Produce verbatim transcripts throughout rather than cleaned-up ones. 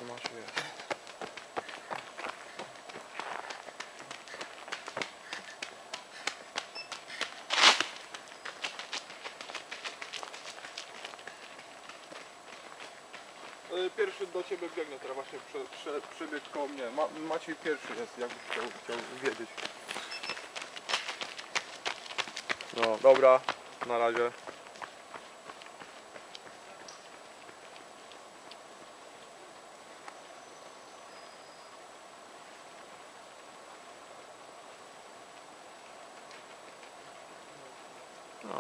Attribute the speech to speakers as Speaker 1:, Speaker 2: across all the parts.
Speaker 1: Maciu jest. Pierwszy do ciebie biegnę, teraz właśnie prze, prze, przebiegł koło mnie. Ma, Maciej pierwszy jest, jakby chciał, chciał wiedzieć. No dobra, na razie. No.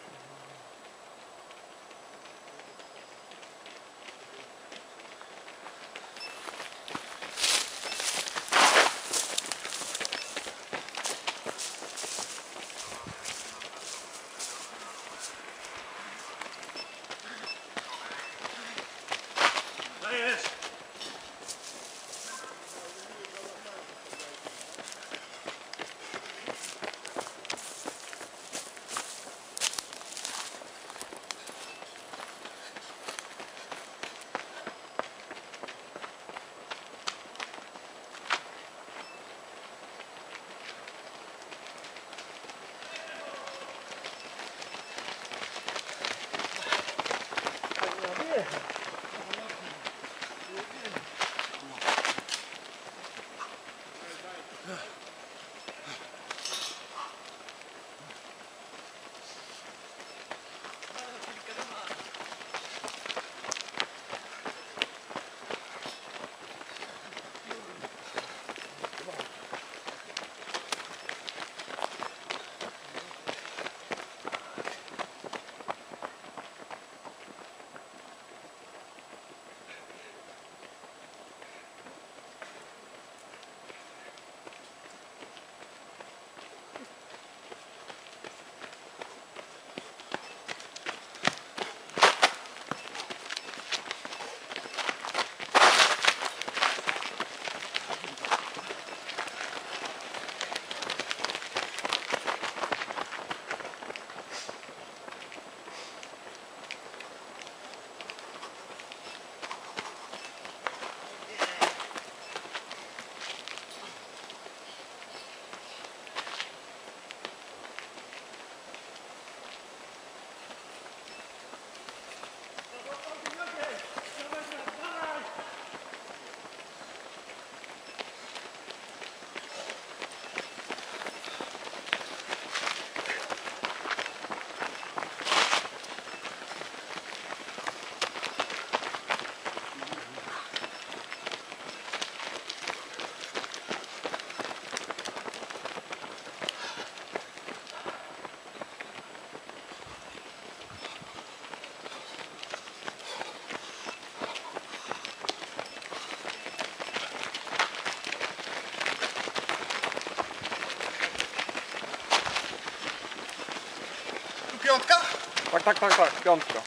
Speaker 2: Piątka?
Speaker 1: Tak, tak, tak, tak, piątka.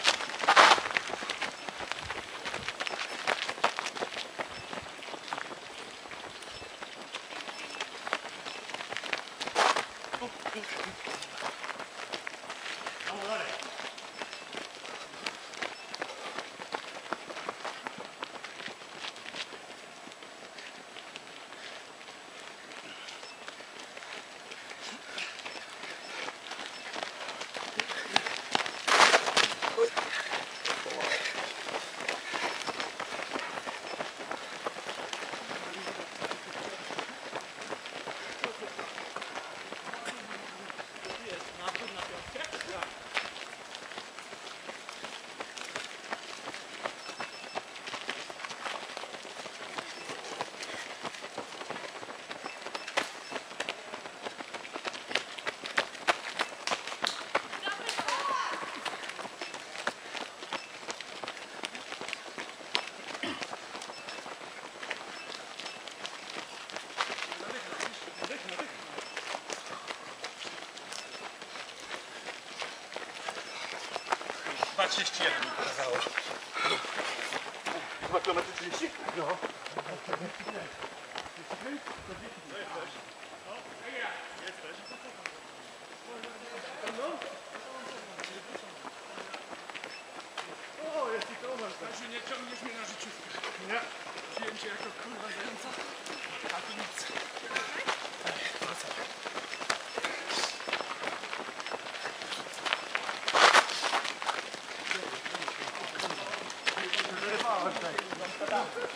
Speaker 2: dwa trzydzieści jeden mi pokazało.
Speaker 1: dwa kilometry trzydzieści?
Speaker 2: No. O, jest i Tomasz.
Speaker 3: Znaczy nie ciągniesz mnie na życiówkę.
Speaker 2: Nie.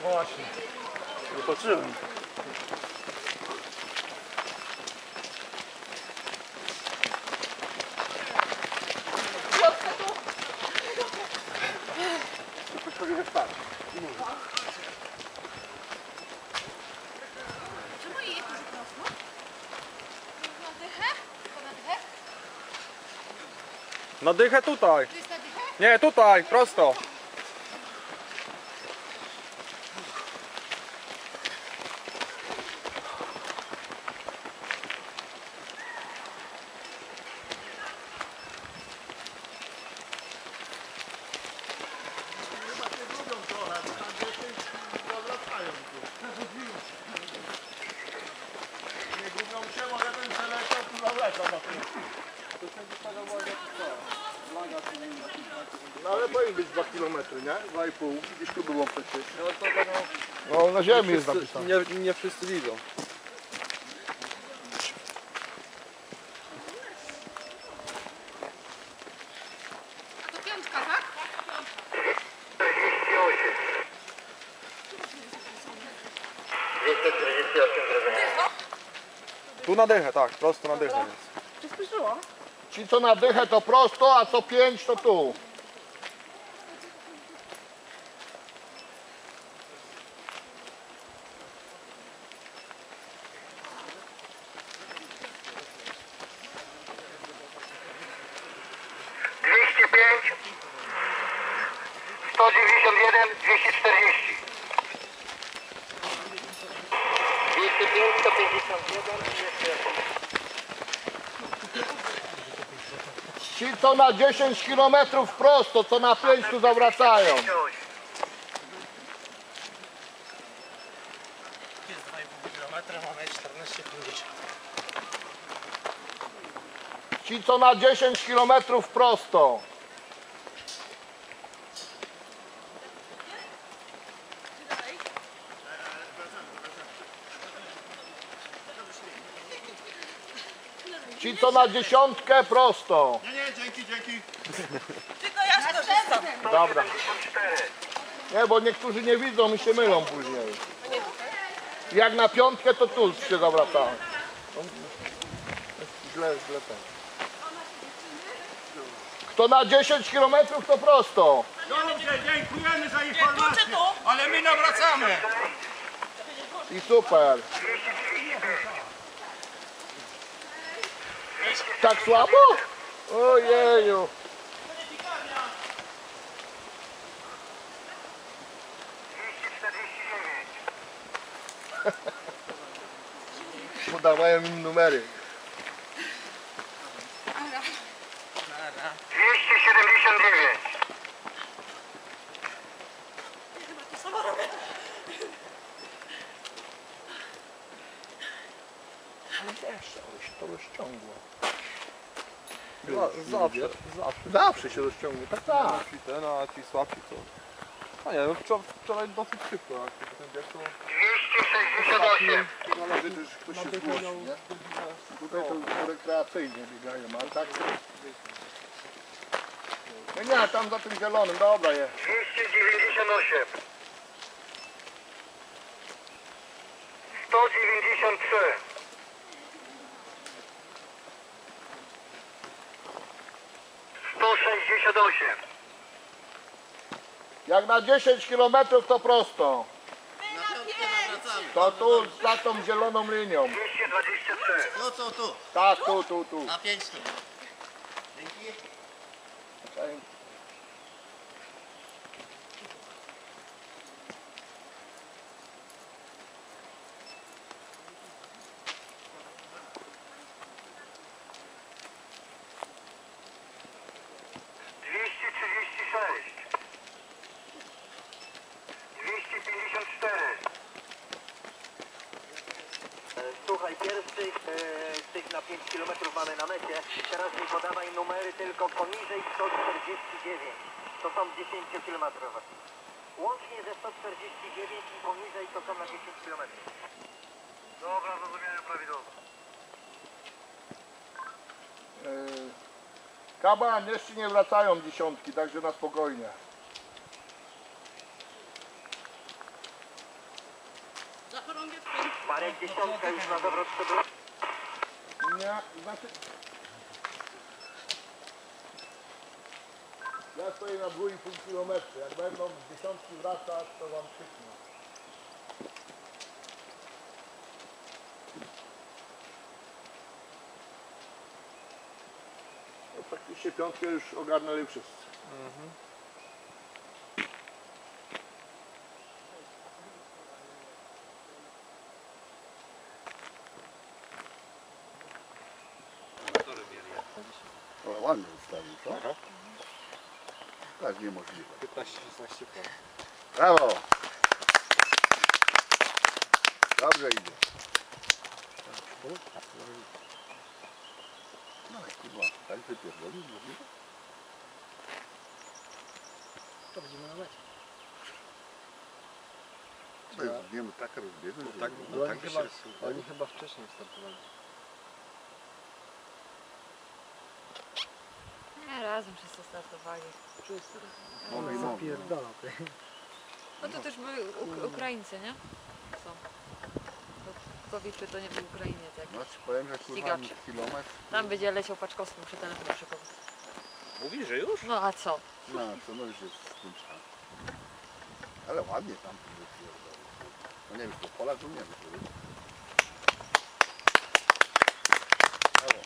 Speaker 2: Właśnie. Nie patrzyłem.
Speaker 3: Czemu jej jakoś prosto? Na dychę? To na dychę?
Speaker 1: Na dychę tutaj.
Speaker 3: To jest na dychę?
Speaker 1: Nie, tutaj, prosto.
Speaker 2: Nie gubią się, ale ten przeleciał, tu zawleciał na tym.
Speaker 4: No ale powinien być dwa kilometry, nie? dwa i pół. Gdzieś tu było przecież.
Speaker 1: No to tak,
Speaker 4: No na ziemi
Speaker 1: nie
Speaker 4: jest
Speaker 1: wszyscy,
Speaker 4: napisane.
Speaker 1: nie, nie wszyscy widzą.
Speaker 3: A to piątka, tak?
Speaker 1: Tu na dychę, tak, prosto na dychę jest.
Speaker 3: Przyspieszyło.
Speaker 4: Ci co na dychę to prosto, a co pięć to tu.
Speaker 5: dwieście pięć, sto dziewięćdziesiąt jeden, dwieście czterdzieści. dwieście pięć, sto pięćdziesiąt jeden i jeszcze
Speaker 4: Ci co na dziesięć kilometrów prosto, co na pięć tu zawracają.
Speaker 2: Jest dwa i pół kilometra, mamy czternaście pięćdziesiąt.
Speaker 4: Ci co na dziesięć kilometrów prosto. Ci co na dziesiątkę prosto.
Speaker 2: Nie, nie, dzięki, dzięki.
Speaker 4: Dobra. Nie, bo niektórzy nie widzą i się mylą później. Jak na piątkę to tu się zawracają. No, źle, źle ten. Kto na dziesięć kilometrów to prosto.
Speaker 2: Dobrze, dziękujemy za informację. Ale my nawracamy.
Speaker 4: I super. Tak słabo? Ojeju. Podawają im numery.
Speaker 5: dwieście siedemdziesiąt dziewięć.
Speaker 4: Ale wiesz, ale się to rozciągło.
Speaker 1: Za, zawsze, zawsze.
Speaker 4: Zawsze się rozciągnie, tak tak.
Speaker 1: Ci ten, a ci słabsi to... A nie, no wczoraj, wczoraj dosyć szybko, jak się ten bieg to...
Speaker 5: dwieście sześćdziesiąt osiem.
Speaker 4: Zależy też ktoś się zgłosi, nie? Tutaj to rekreacyjnie biegają, ale tak... No nie, tam za tym zielonym, dobra jest.
Speaker 5: dwieście dziewięćdziesiąt osiem. sto dziewięćdziesiąt trzy. sto sześćdziesiąt osiem.
Speaker 4: Jak na dziesięć kilometrów to prosto. To tu za tą zieloną linią.
Speaker 5: dwieście dwadzieścia trzy.
Speaker 2: No co tu?
Speaker 4: Tak, tu, tu, tu.
Speaker 2: Na pięć tu. Dzięki.
Speaker 5: dwieście trzydzieści sześć. dwieście pięćdziesiąt cztery. Słuchaj, pierwszy e, z tych na pięć kilometrów mamy na mecie. Teraz mi podawaj numery tylko poniżej sto czterdzieści dziewięć. To są dziesięciokilometrowe. Łącznie ze sto czterdzieści dziewięć i poniżej to są na dziesięć kilometrów. Dobra, zrozumiałem prawidłowo.
Speaker 4: Yy, Kaban, jeszcze nie wracają dziesiątki, także na spokojnie.
Speaker 5: Marek dziesiątka już na zawrót przebył.
Speaker 4: Nie, znaczy... Ja stoję na dwa i pół kilometra. Jak będą z dziesiątki wracać, to wam krzyknę. No, praktycznie piątkę już ogarnęli wszyscy.
Speaker 6: O, ładnie ustawił, co? Aha. To jest niemożliwe.
Speaker 1: piętnaście szesnaście ton.
Speaker 6: Brawo! Dobrze idzie. No i kurwa, tak wypierdolił, możliwe?
Speaker 7: To będziemy na mecie.
Speaker 6: To jest, wiemy, taka rozbieżność, że...
Speaker 1: tak,
Speaker 7: No, oni, chyba, oni chyba wcześniej startowali.
Speaker 3: Nie, razem wszyscy startowali.
Speaker 7: Wszyscy.
Speaker 6: Mogę i mogę.
Speaker 7: Zapierdala ty.
Speaker 3: No to też byli Uk- Ukraińcy, nie? Są. Bo kto wie, czy to nie był Ukrainiec jakiś.
Speaker 6: No ci powiem, że kurwa
Speaker 3: Ścigacze.
Speaker 6: kilometr...
Speaker 3: Tam będzie leciał Paczkowski, muszę telefon szykować.
Speaker 1: Mówisz, że już?
Speaker 3: No a co?
Speaker 6: No, to no już jest skończone. Ale ładnie tam tu wypierdolił. No nie wiem, to Polak, to nie wiem, to jest. Brawo.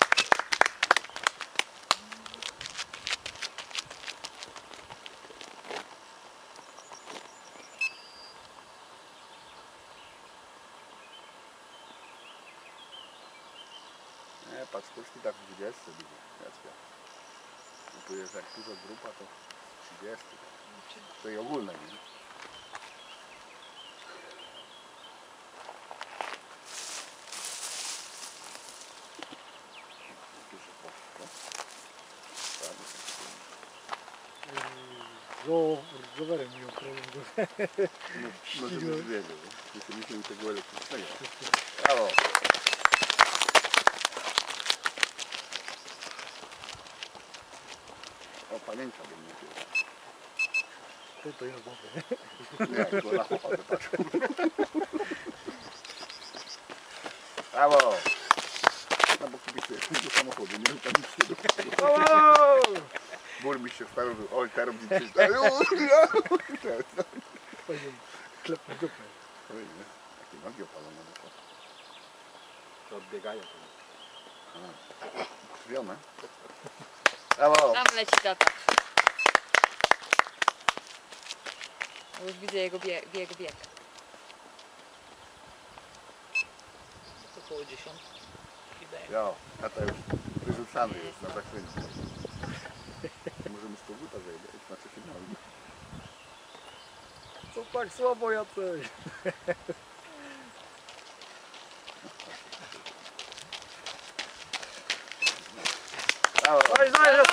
Speaker 6: Nie, Paczkowski tak w dwudziestce będzie, Jacka. No tu jest jak duża grupa, to trzydzieści. To i ogólne, nie? Duże poszło.
Speaker 7: Z rowerem mi okroją go.
Speaker 6: No, no żebyś wiedział, nie? Myśleliśmy tego elektrycznego. Brawo! O, pamięta bym nie wiedział.
Speaker 7: To, to ja mogę.
Speaker 6: Nie, go na chłopa wypatrzył. Brawo! No bo kupicie do samochodu, nie wiem, tam nic nie dochodzi. Burmistrz się wstawił, że oj, teraz mi przyjdzie.
Speaker 7: Powiem, klepnę dupę.
Speaker 6: Oj, nie, jakie nogi opalone. No
Speaker 1: To odbiegają.
Speaker 6: to krwione. Brawo!
Speaker 3: Tam leci tata. No już widzę jego bieg. Bieg, bieg.
Speaker 7: Około dziesiątki.
Speaker 6: Jo, tata już wyrzucany jest na zakręcie. Możemy z koguta zejść, znaczy się nogi.
Speaker 7: Co tak słabo Jacek?
Speaker 6: Brawo!
Speaker 7: Oj, znajdę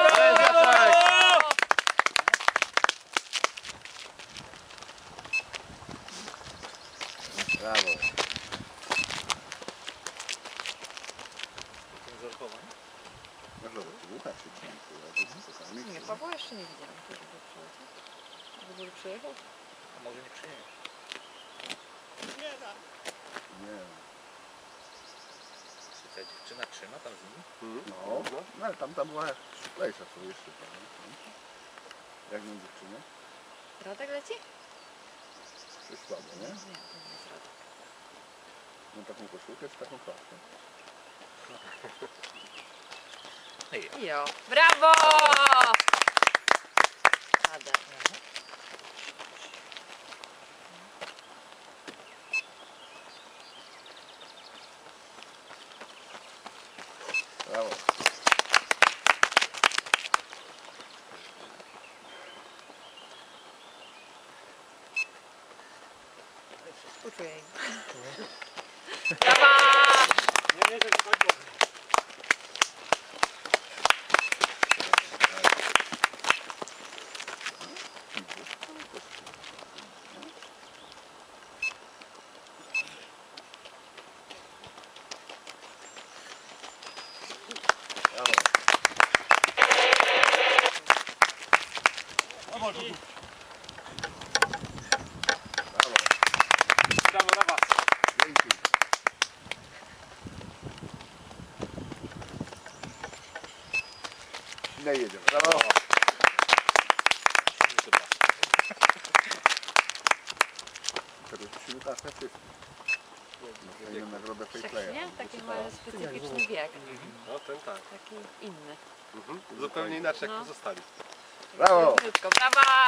Speaker 6: Brawo! No dobra, to bucha się trzymaj, to jest totalnie.
Speaker 3: Nie, Pawła jeszcze nie widziałam. To żeby przyleciał. W ogóle przyjechał?
Speaker 1: A może nie przyjmiesz?
Speaker 6: Nie.
Speaker 1: Ta dziewczyna trzyma tam z nim?
Speaker 6: No, no ale tam, tam była szybklejsza, co jeszcze tam. Jak ją dziewczynę?
Speaker 3: Radek leci?
Speaker 6: To jest słabo, nie?
Speaker 3: Nie, to nie jest Radek.
Speaker 6: No taką koszulkę czy taką klatkę?
Speaker 3: Jo. Brawo! Radek.
Speaker 6: Brawo!
Speaker 3: Uczuję jej. Brawa!
Speaker 2: Nie wierzę, że tak dobrze.
Speaker 6: Brawo!
Speaker 2: O, może tu.
Speaker 6: Brawo!
Speaker 1: Brawo dla was.
Speaker 6: Dzięki! No i jedziemy. Brawo. Teraz musimy tak na wszystko. Dostajemy nagrodę Fair Playa.
Speaker 3: Nie? Taki ma specyficzny bieg.
Speaker 8: No ten tak.
Speaker 3: Taki inny.
Speaker 8: Mhm. Zupełnie inaczej jak
Speaker 3: No.
Speaker 8: pozostali.
Speaker 6: Brawo!
Speaker 3: Krótko, brawa!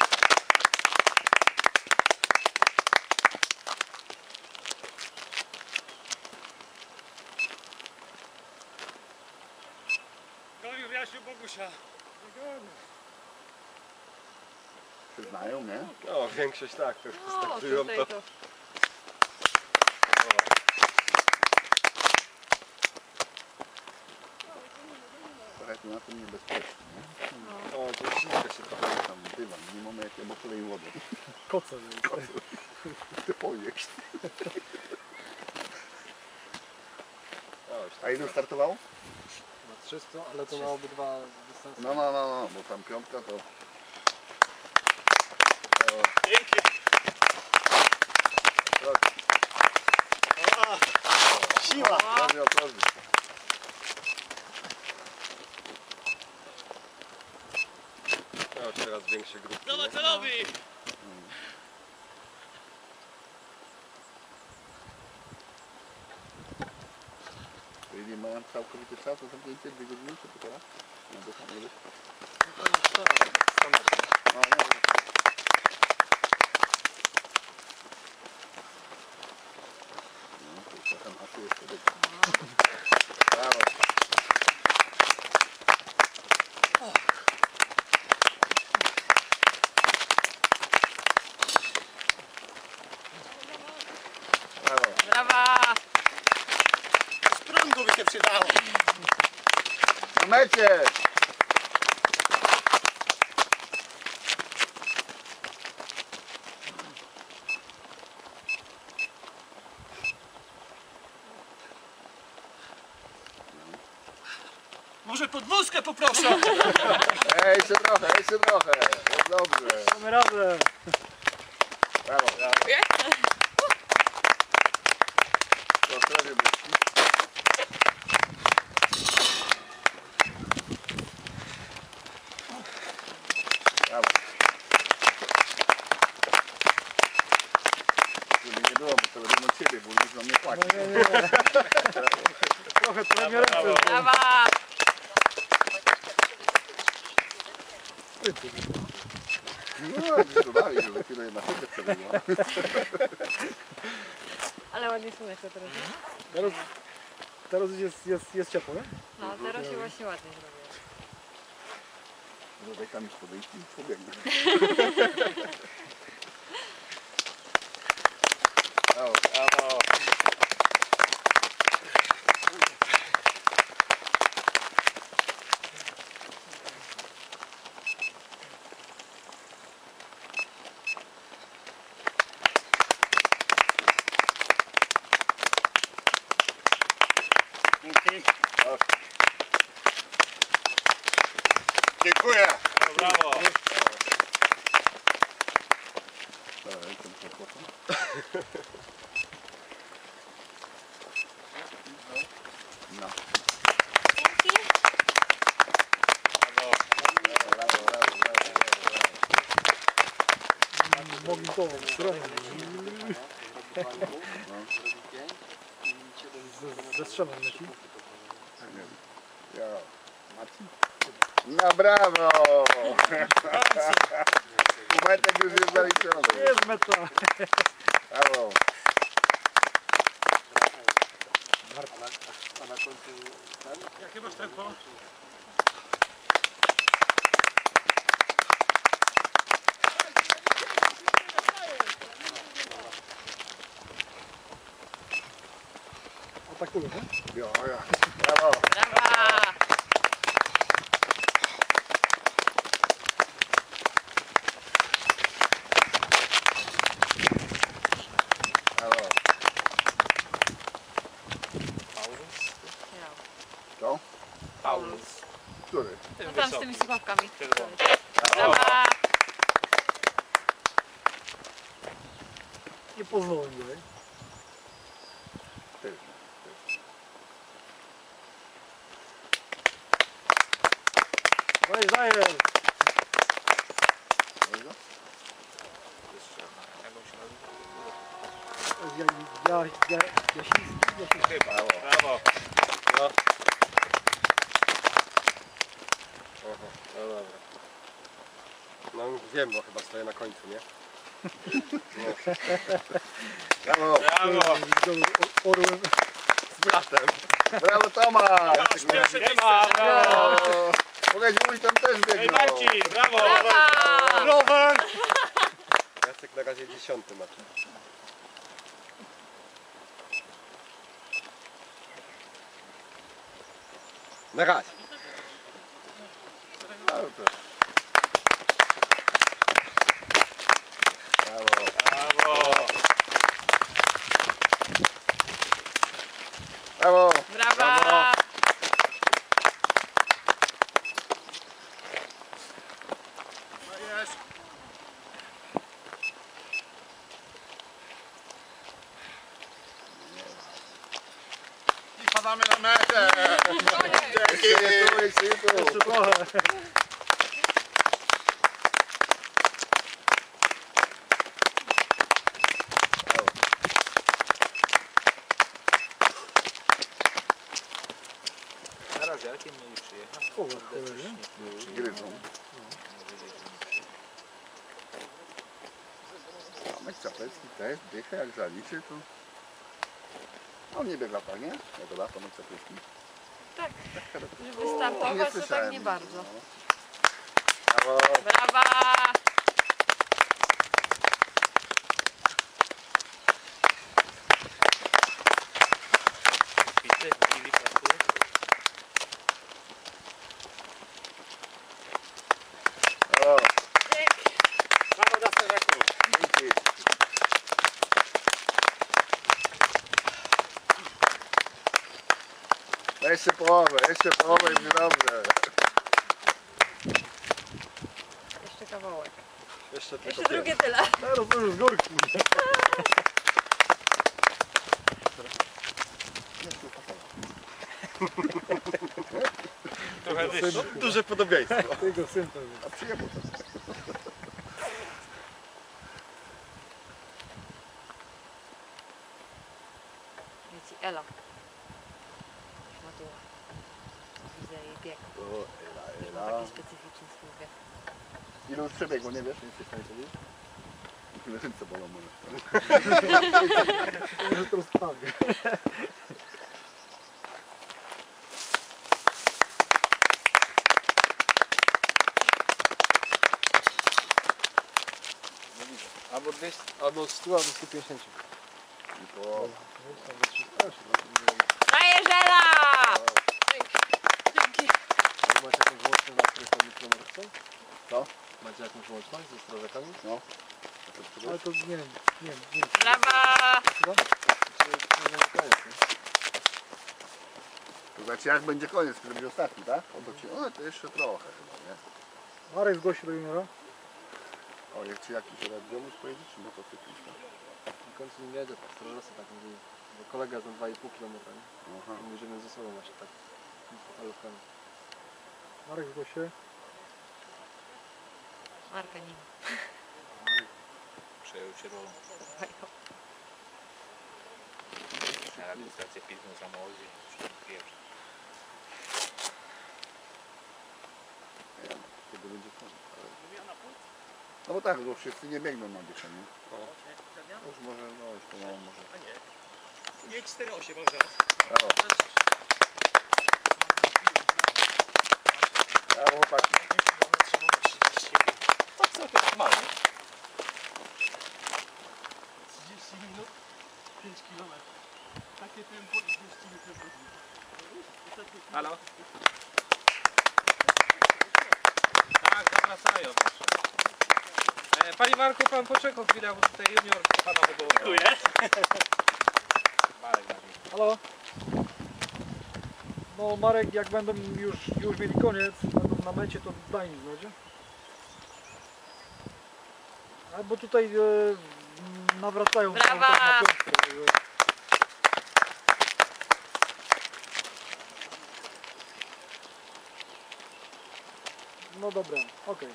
Speaker 2: Goniu, Jasiu, Bogusia.
Speaker 6: Przyznają, nie?
Speaker 8: No większość tak, to już
Speaker 3: O,
Speaker 8: wystarczyło
Speaker 3: tutaj
Speaker 8: to.
Speaker 3: to.
Speaker 6: Trochę tu na tym niebezpiecznie, nie?
Speaker 8: O, to wszystko się to.
Speaker 6: Tam dywan, nie mamy jak bo kolej wodę.
Speaker 7: Koce.
Speaker 6: Ty pojeść.
Speaker 8: O, już
Speaker 6: A ile startowało?
Speaker 7: Na trzysta, ale to na obydwa dystanse.
Speaker 6: No, no, no, no, bo tam piątka to...
Speaker 2: Pięknie.
Speaker 6: Siła! Prawie otworzyć.
Speaker 8: no, już teraz większe grupy.
Speaker 2: Zobacz
Speaker 8: nie?
Speaker 2: co robi.
Speaker 6: Czyli mają całkowity czas do zamknięcia dwie godziny, czy półtora? No, to tam ile? No, nie, no, to już trochę masy jest wtedy. Brawo. Brawo.
Speaker 3: Brawa!
Speaker 2: Prądu by się przydało.
Speaker 6: Na mecie!
Speaker 2: Może podwózkę poproszę.
Speaker 6: Ej, jeszcze trochę, jeszcze trochę. Jest dobrze.
Speaker 7: Mamy radę.
Speaker 6: Brawo. Proszę, rybeczki. Brawo. Żeby nie było, bo to robią od ciebie, bo już nam nie płaci.
Speaker 7: No nie, nie, nie. Trochę to nie ręce.
Speaker 3: Brawa!
Speaker 6: No, już dodali, że za chwilę jedna szybka przebiegła.
Speaker 3: Ale ładnie słoneczko teraz. nie?
Speaker 7: Teraz, teraz jest, jest, jest ciepło, nie?
Speaker 3: No, teraz się właśnie ładnie zrobiło.
Speaker 6: Dodaj tam już podejść i pobiegnę. Brawo, brawo.
Speaker 2: Dziękuję.
Speaker 8: Brawo!
Speaker 6: Dobra, jestem przekłopem. No.
Speaker 3: Dzięki.
Speaker 6: Brawo, brawo, brawo, brawo.
Speaker 7: Mogli to stronę. Ze, ze strzemem leci.
Speaker 6: Ja, Marcin. No brawo! Półmetek już jest zaliczony.
Speaker 7: Jest meta.
Speaker 6: Brawo.
Speaker 2: Jakie masz tempo?
Speaker 7: Atakuje, nie?
Speaker 6: Jo, ja. Brawo.
Speaker 3: Brawa!
Speaker 6: Brawo.
Speaker 3: Ja.
Speaker 6: Co?
Speaker 3: Paulus.
Speaker 6: Który?
Speaker 3: No tam z tymi słuchawkami.
Speaker 8: Czerwony.
Speaker 3: Brawa!
Speaker 7: Nie pozwolę mi, nie?
Speaker 6: Ty.
Speaker 7: Ja, ja, Jasiński, Jasiński.
Speaker 8: Brawo. Brawo. No. Aha, no dobra. No wiem, bo chyba stoję na końcu, nie?
Speaker 6: Brawo.
Speaker 8: Brawo.
Speaker 7: Orłem.
Speaker 6: Z bratem. Brawo Tomasz.
Speaker 2: Pierwsze
Speaker 8: Nie ma, brawo.
Speaker 6: Mogę mówić, tam też
Speaker 8: Ej
Speaker 6: biegną.
Speaker 8: Marcin, brawo.
Speaker 3: Brawa!
Speaker 2: rower!
Speaker 8: Jacek na razie dziesiąty ma. Na razie.
Speaker 6: Brawo. Brawo.
Speaker 8: Brawo.
Speaker 6: Brawo.
Speaker 3: Brawa!
Speaker 6: I padamy na metę. Dzięki. Jeszcze tu, jeszcze tu.
Speaker 1: Teraz jakie mieli przyjechać?
Speaker 7: O, cholera.
Speaker 6: Gryzą. Tomek Czapecki też dycha, jak zaliczy, to... On nie biega, nie? Jak to da, Tomek Czapecki?
Speaker 3: Tak, żeby
Speaker 6: Nie
Speaker 3: startować, to tak
Speaker 6: słyszałem.
Speaker 3: nie bardzo.
Speaker 6: No. Brawo.
Speaker 3: Brawa!
Speaker 6: Brawo.
Speaker 8: Brawo na Stereku.
Speaker 6: Dzięki. Jeszcze połowę, jeszcze połowę i będzie dobrze.
Speaker 3: Jeszcze kawałek.
Speaker 8: Jeszcze tylko
Speaker 3: Jeszcze
Speaker 8: pięć.
Speaker 3: drugie tyle.
Speaker 7: Teraz to już z górki.
Speaker 8: Trochę wyższy. Duże podobieństwo.
Speaker 7: Tego syn to jest.
Speaker 6: A przyjemno to.
Speaker 3: Wiecie, Ela. Szmatuła. Widzę jej bieg.
Speaker 6: O,
Speaker 3: Też
Speaker 6: Ela,
Speaker 3: ma
Speaker 6: Ela.
Speaker 3: taki specyficzny swój bieg.
Speaker 6: Ilu już przebiegło, nie wiesz? Nie jesteś w stanie powiedzieć? Ręce bolą może.
Speaker 7: Może to rozprawię.
Speaker 1: Albo dwieście, albo sto, albo sto pięćdziesiąt.
Speaker 6: I po...
Speaker 3: Dajesz, Ela! Dzięki.
Speaker 1: Macie jakąś łączność na której kilometrze?
Speaker 6: Co?
Speaker 1: Macie jakąś łączność ze strażakami?
Speaker 6: No.
Speaker 7: Ale to nie wiem, nie wiem, nie wiem.
Speaker 3: Brawa!
Speaker 6: To znaczy jak będzie koniec, który będzie ostatni, tak? O to, ci... o, to jeszcze trochę chyba, nie?
Speaker 7: Marek zgłosi do juniora.
Speaker 6: O, jak czy jakiś radiowóz pojedzie, czy motocyklista?
Speaker 1: W końcu nie jedzie, tak strażacy tak mówili. Bo kolega za dwa i pół kilometra, nie?
Speaker 6: Aha.
Speaker 1: Mówi, że my ze sobą właśnie tak. Alówkami.
Speaker 7: Marek zgłosi.
Speaker 3: Marka nie ma.
Speaker 9: Przejął się rolą na rejestrację pismo samochodzie. Pierwszy.
Speaker 6: Nie wiem, kiedy będzie koniec. Ale... No bo tak, bo wszyscy nie biegną na dychę, nie? No już może, no już to mało może.
Speaker 2: Nie cztery osiem, może.
Speaker 6: Brawo. Brawo chłopaki.
Speaker 9: Tak całkiem normalnie.
Speaker 2: trzydzieści minut, pięć kilometrów. Takie tempo i trzydzieści minut.
Speaker 9: Halo? Tak, zawracają. E, Panie Marku, pan poczekał chwilę, bo tutaj junior pana wywołał.
Speaker 2: Dziękuję.
Speaker 9: Marek na nim.
Speaker 7: Halo? No Marek, jak będą już, już mieli koniec, będą na mecie, to daj mi znać. Albo tutaj e, nawracają cały
Speaker 3: Brawa!
Speaker 7: czas na piątkę. e. No dobra, okej.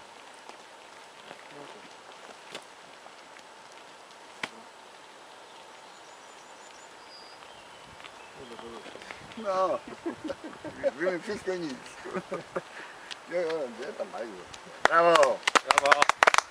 Speaker 6: No. Wiemy wszystko i nic. Nie, nie, gdzie tam mają? Brawo!
Speaker 8: Brawo!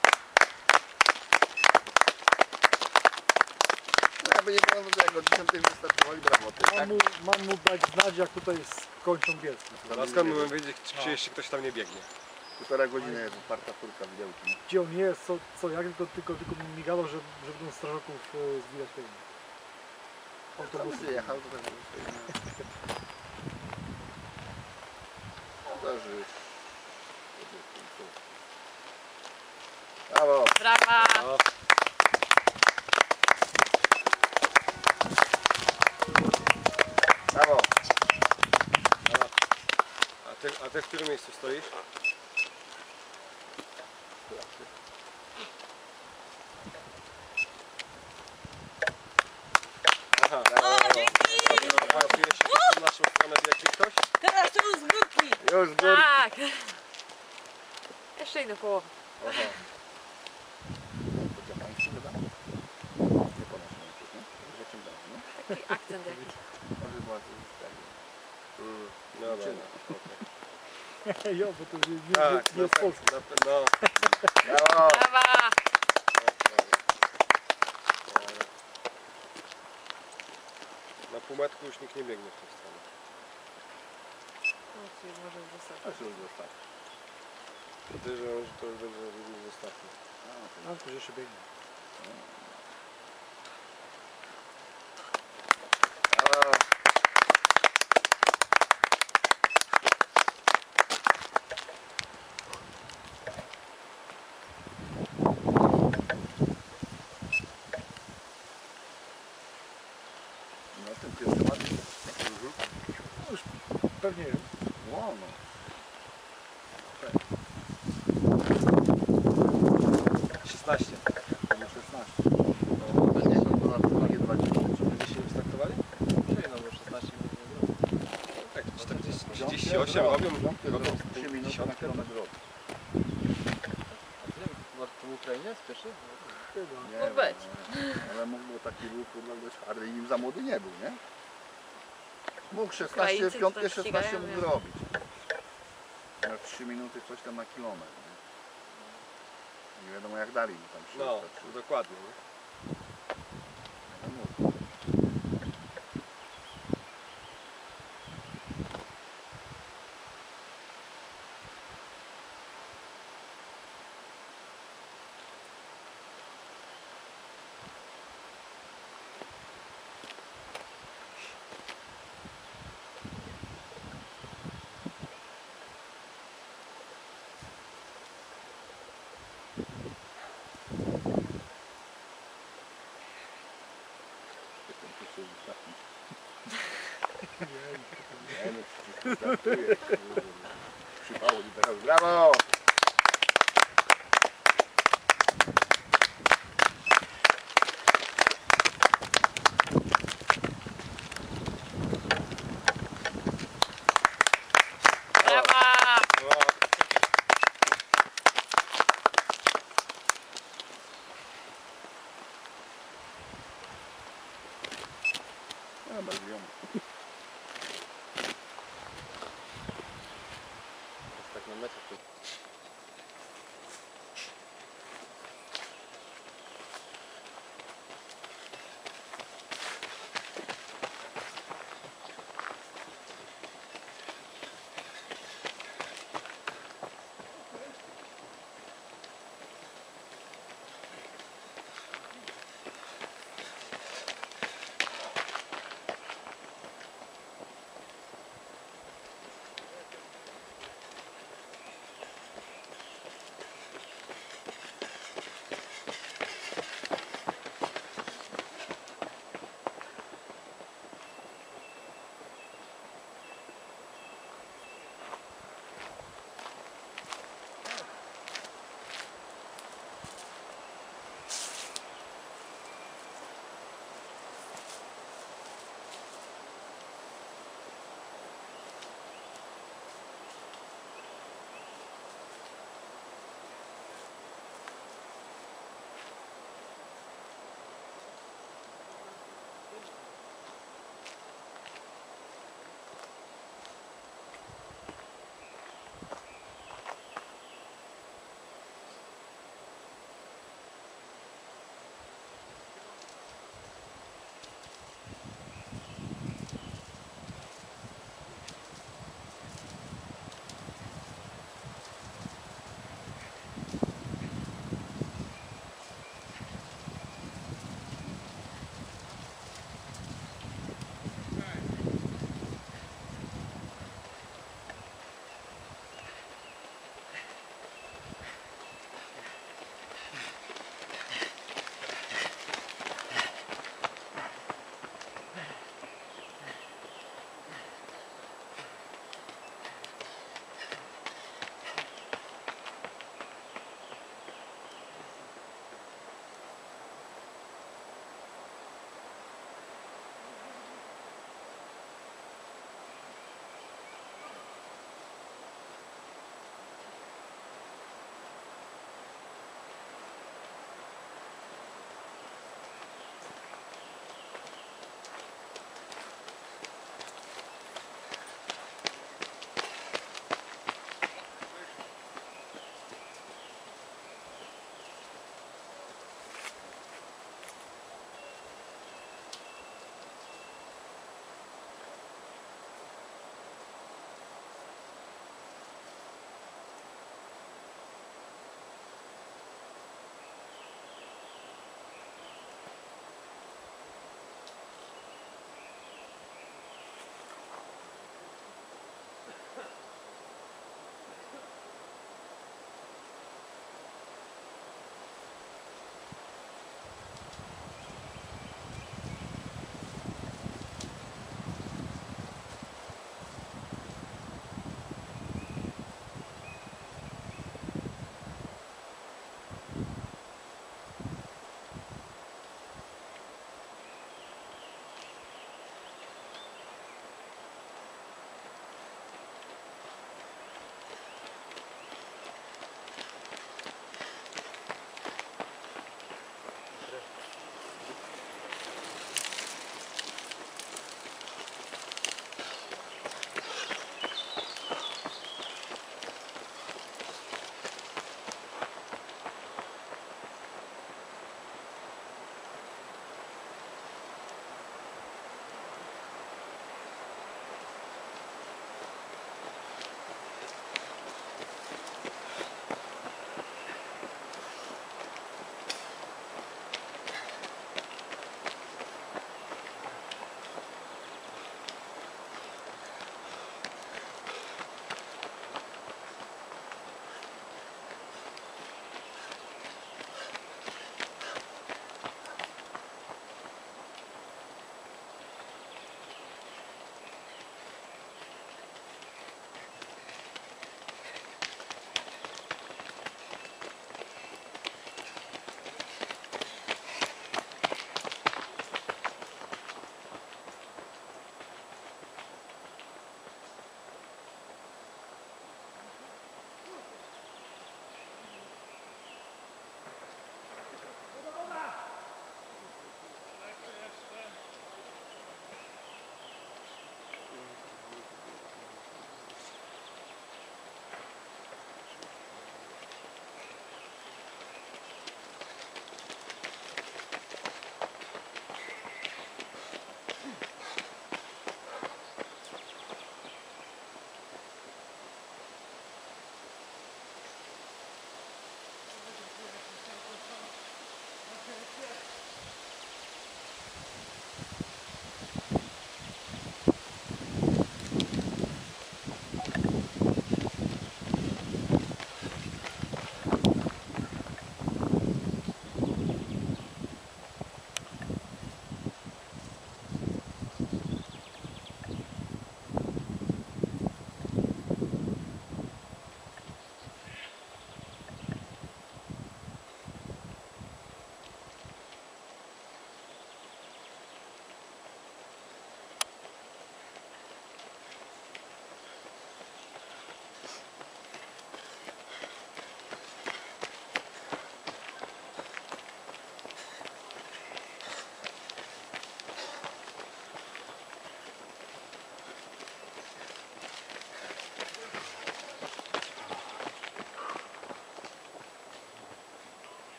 Speaker 6: No jakby nie było tego, dziesiątej wystartowali, brawo. Ty, tak?
Speaker 7: Mam mu, mam mu dać znać, jak tutaj skończą biec.
Speaker 8: A skąd my wiedzieć, czy jeszcze ktoś tam nie biegnie?
Speaker 6: Półtora godziny jest uparta furka w działki.
Speaker 7: Gdzie on jest, co, co jak, tylko, tylko, tylko mi migało, że, że będą strażaków e, zbijać pewnie.
Speaker 6: Autobus
Speaker 7: Autobusy.
Speaker 6: jechał, to tak no to już. Brawo!
Speaker 3: Brawa!
Speaker 8: No,
Speaker 6: Brawo!
Speaker 8: a, ty, a ty w którym miejscu stoisz? Aha,
Speaker 3: O, dzięki!
Speaker 8: Pasuje się w naszą stronę, biegnie ktoś?
Speaker 3: Teraz to już z górki!
Speaker 6: Już z góry.
Speaker 3: Tak! Jeszcze inną połowę.
Speaker 8: Aha.
Speaker 6: To dla Państwa wiadomo. Nie po naszym przecież, nie? Zaciągamy, nie?
Speaker 3: Taki akcent jakiś.
Speaker 6: Może była to już tak.
Speaker 8: Mm, no dobra, okej.
Speaker 7: Jo, bo to nie, nie,
Speaker 8: Tak,
Speaker 7: nie
Speaker 8: no,
Speaker 7: jest Polska.
Speaker 8: tak, no, no.
Speaker 6: Brawo!
Speaker 3: Brawa!
Speaker 8: Na półmetku już nikt nie biegnie w tą stronę.
Speaker 3: No, czyli może zostać.
Speaker 6: To już zostało.
Speaker 8: Podejrzewam, że to już będzie jeden z ostatnich.
Speaker 7: A, to jeszcze biegnie.
Speaker 6: Brawo! No ten pierwszy ładny.
Speaker 7: Pewnie
Speaker 6: Wow, no.
Speaker 8: szesnaście.
Speaker 6: To ma szesnaście. No, to nie, to na pewno nie dwadzieścia.
Speaker 8: Będziecie się wystartowali? Nie, no bo szesnaście minut. Tak, czterdzieści, trzydzieści osiem robią, robią
Speaker 6: trzy minuty na kilometr drogi.
Speaker 9: To Ukrainie spieszy?
Speaker 6: Nie,
Speaker 3: Mógł być.
Speaker 6: no, ale mógł był taki ruch, kurwa, dość hardy i nim za młody nie był, nie? Mógł szesnaście,
Speaker 3: Ukraińcy
Speaker 6: w piątkę
Speaker 3: tam
Speaker 6: szesnaście
Speaker 3: ścigają,
Speaker 6: mógł
Speaker 3: nie?
Speaker 6: zrobić. Na trzy minuty coś tam na kilometr, nie? Nie wiadomo jak dali mu tam się
Speaker 8: No,
Speaker 6: wystarczy.
Speaker 8: dokładnie. Nie?
Speaker 6: No, mów. Jestem tu się ostatni. Nie, no, przecież startuję. Przypało mi teraz. Brawo!
Speaker 3: Brawa!
Speaker 8: No,
Speaker 6: A, bardzo ją.
Speaker 9: Tak na meczu.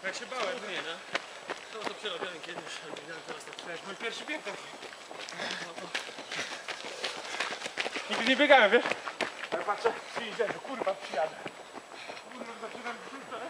Speaker 2: Tak się bałem, no nie, no. No to przerobiłem kiedyś, ale widziałem teraz tak. To jest mój pierwszy bieg taki. Nigdy nie biegałem, wiesz? Ale patrzę, przyjdzie, no kurwa przyjadę. Kurwa, zaczynam rzucać.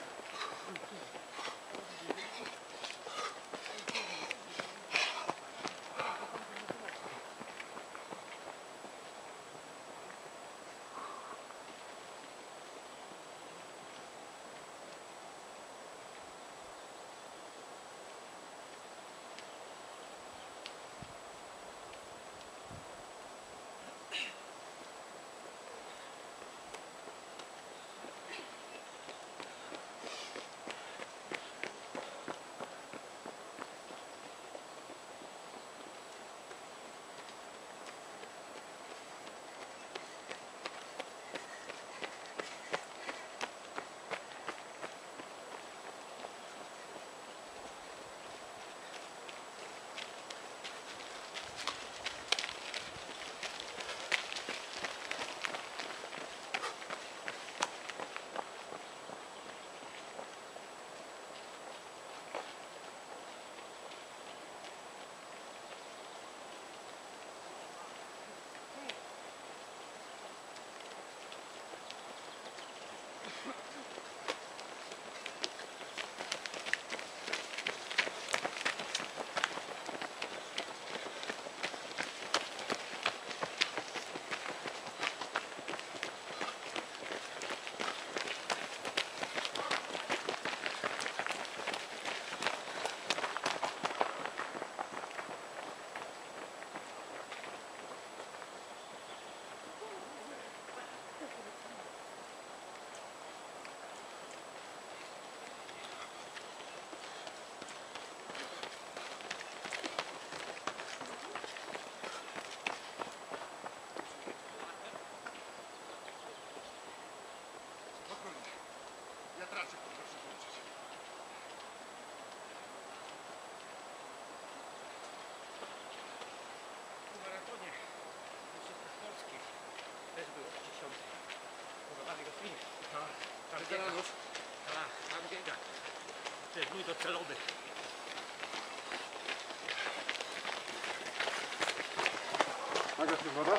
Speaker 2: To jest mój docelowy.
Speaker 1: Nagle się woda?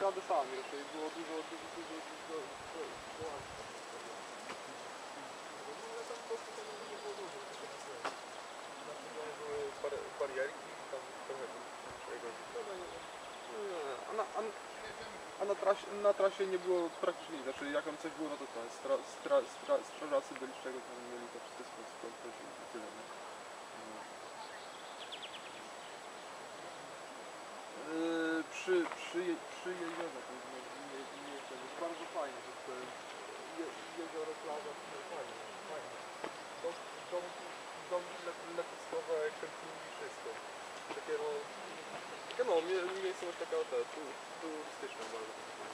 Speaker 1: adesami, raczej było dużo, dużo, dużo, dużo, dużo, dużo ale tam po prostu tego nie było dużo, tylko na sobie. Znaczy, że były bar- barierki i tam trochę czegoś. A na, a, a na, trasie, na trasie nie było praktycznie nic, znaczy jak tam coś było, no to ten, stra, stra, stra, strażacy byli z czego tam mieli to wszystko skończyć i tyle, nie? Yy, przy, przy, je- przy jeziorze to jest nie, nie, nie, to jest bardzo fajnie, to jest to jest je, jezioro, plaża, to jest fajnie, fajnie. Dom, dom, dom let, letowiskowe, kempingi, wszystko. Takie no, takie no, mie, miejscowość taka te, tu, turystyczna bardzo.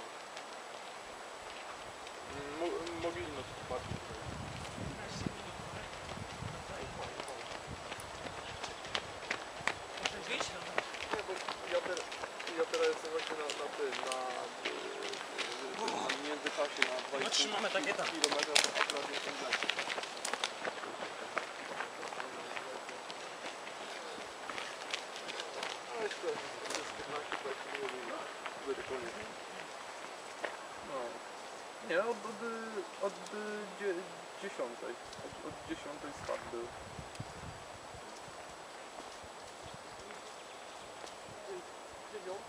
Speaker 1: Mm, Mo, mobilność bardziej. Nie, bo ja, ter, ja teraz jestem właśnie na, na tym, na, yy, na międzyczasie na dwa i pół kilometra, a akurat jestem w lesie. A jeszcze piętnaście dwadzieścia minut i będzie koniec. No. Nie, od, od, od dzie, dziesiątej. Od, od dziesiątej spad był. Dziewiąta,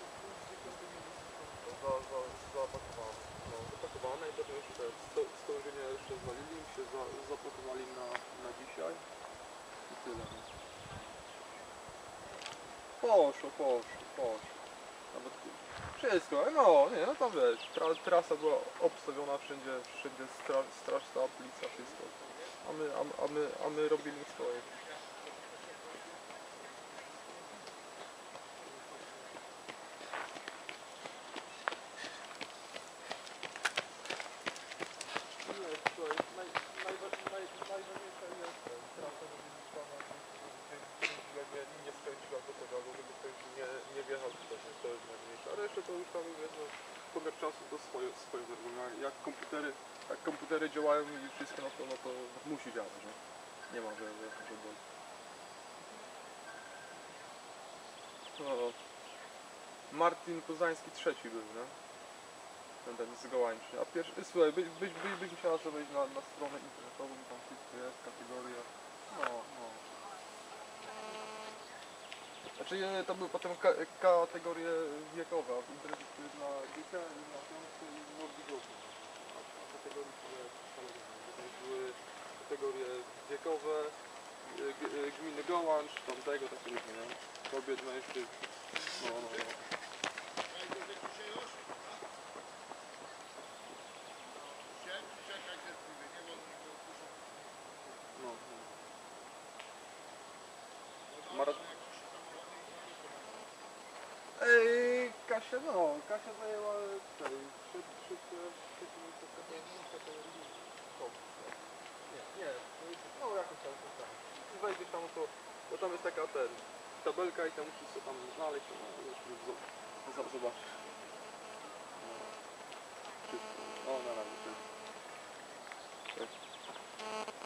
Speaker 1: za, za, zapakowane. No, zapakowane i potem jeszcze sto, stążenia jeszcze zwalili, się za, zapakowali na, na dzisiaj i tyle. No. Poszło, poszło, poszło. Nawet wszystko, no nie, no tam wiesz, tra, trasa była obstawiona wszędzie, wszędzie straż, straż stała, policja, wszystko. A my, a, a my, a my robili swoje. Nie, słuchaj, naj, najwa- naj, najważniejsza jest ten, trasa, żeby wyszła jakby nie skręciła do tego, albo żeby ktoś nie, nie wjechał w coś, to jest najmniejsze. Ale jeszcze to już tam jest, no, pomiar czasu to swoje, swoje zrobią. Jak komputery, jak komputery działają i wszystko, no to, no to musi działać, nie? Nie ma, że, że, że boli. No, Martin Poznański trzeci był, nie? Ten, ten z Gołańczy. A pierwszy, słuchaj, byś, byś, byś, byś musiała sobie wejść na, na stronę internetową, tam wszystko jest, kategoria. No, no. Znaczy e, to były potem ka kategorie wiekowe, a w internecie to jest na dziecię, na piątkę i młodzieżową. A w kategorii które tutaj były kategorie wiekowe, e, g- e, gminy Gołącz, tamtego, takie różne, nie? Kobiet, mężczyzn. No, no, no. No, no. Mara... Ej, Kasia, no, Kasia zajęła tej, trzy, trzy, trzy, miejsce w kategorii top. Nie, nie, no jakoś tam, coś tam. I wejdziesz tam, to, bo tam jest taka ten, tabelka i tam musisz sobie tam znaleźć, no, z- z- zobaczyć. No, wszystko. O, na razie. Cześć.